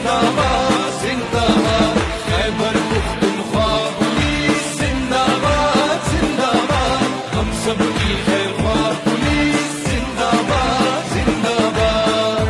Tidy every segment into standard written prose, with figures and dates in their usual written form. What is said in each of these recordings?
زندہ باد زندہ باد خیبر پختونخوا پولیس زندہ باد زندہ باد ہم سب کی خیر خواہ پولیس زندہ باد زندہ باد.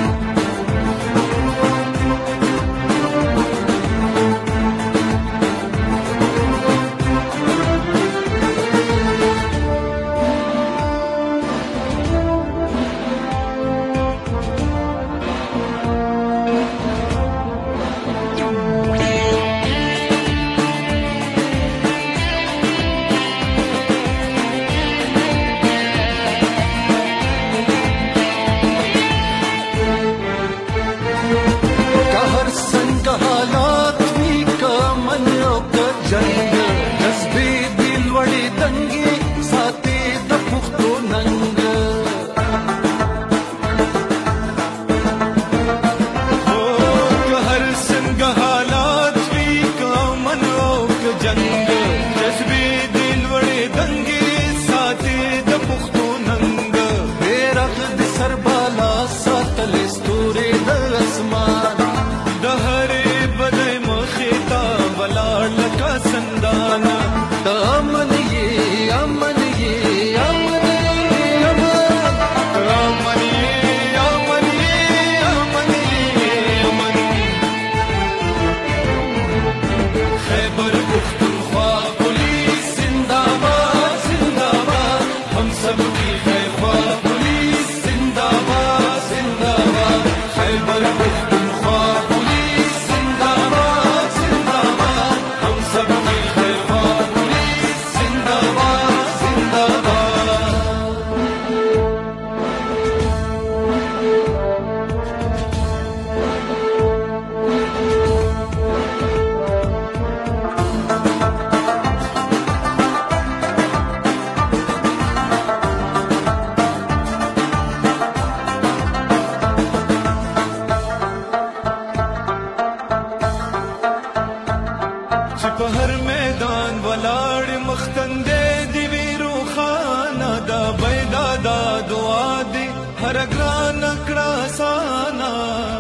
پهر میدان ولاړ مختندې دی ویرو خانه دا بیدا دا دعا دی هر ګران کړه سانا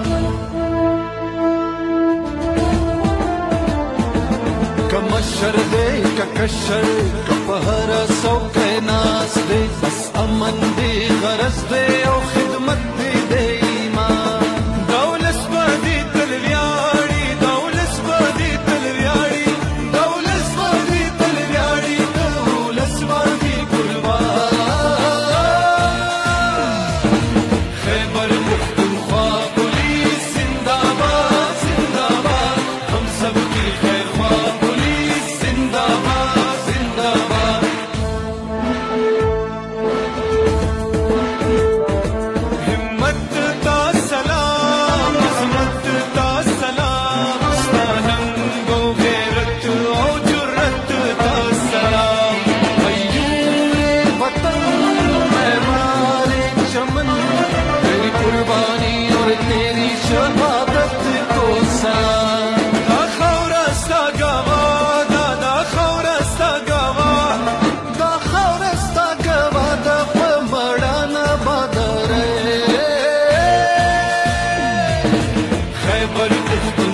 کمشر دے ککشر کپہر سوکے ناس دے بس امن دی غرض دے او خدمت دی دے ایمان دولس بادی تلویاڑی دولس بادی تلویاڑی دولس بادی تلویاڑی دولس بادی گلوار خیبر پختونخوا پولیس زندہ باد زندہ باد ہم سب کی خیر خواہ خیبر